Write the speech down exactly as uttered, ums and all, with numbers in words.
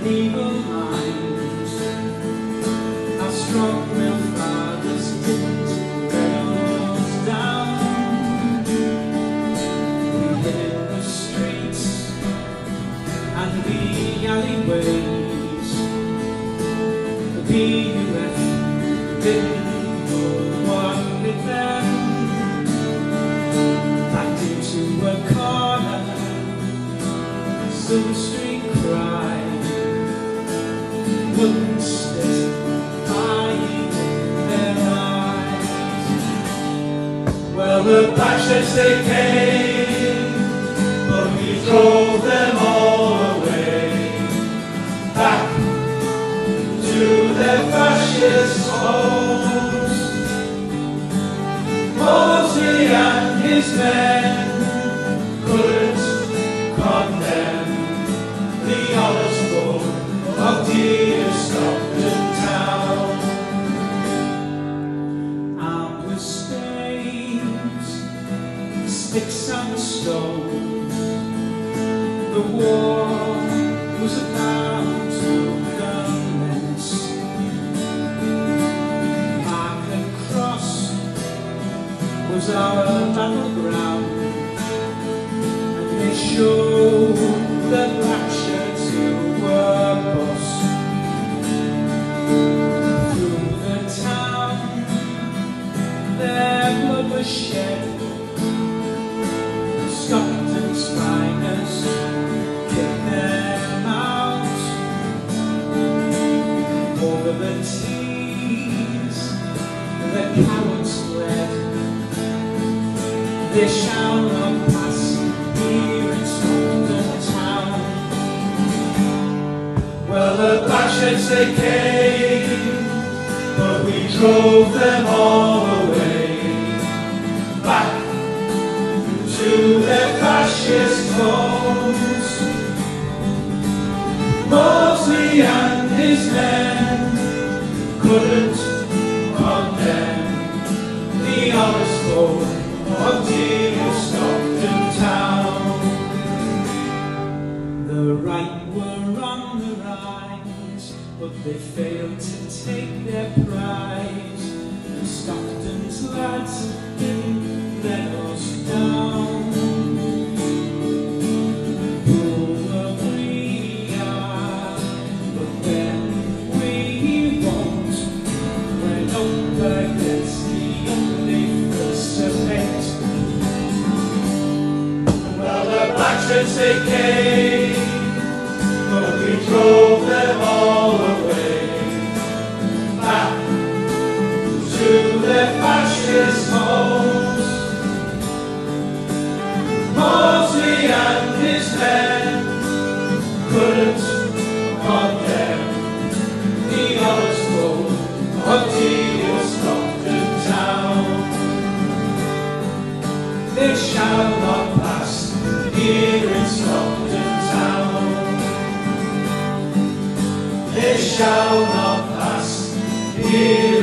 an evil mind. Our strong-willed fathers didn't let us down. We hid in the streets and the alleyways. The P U F didn't know what hit them. Backed into a corner, Silver Street cried, wouldn't sit hiding their eyes. Well, the Fascists they came, but we drove them all away, back to their fascist homes. Mosley and his men couldn't condemn the honest folk of dear Stockton town. Armed with spades, sticks and stones, the war was about to commence. Mark and Cross was our battleground, and they showed the black shirts who were boss. Through the town their blood was shed. Stockton's finest kicked them out. Over the T's the cowards fled. They shall not pass here in Stockton town. Well, the Fascists they came, but we drove them all away, back to their fascist homes. Mosley and his men couldn't condemn the honest folk of dear Stockton town. The right were on the rise, but they failed to take their prize. The Stockton's lads didn't let us down. Pull the we are, but then we won't. We're up against the only cement. Well, the Fascists they came, but we drove them all away, back to their fascist homes. Mosley and his men couldn't condemn the honest folk of dear Stockton town. They shall not pass here in Stockton town. They shall not pass here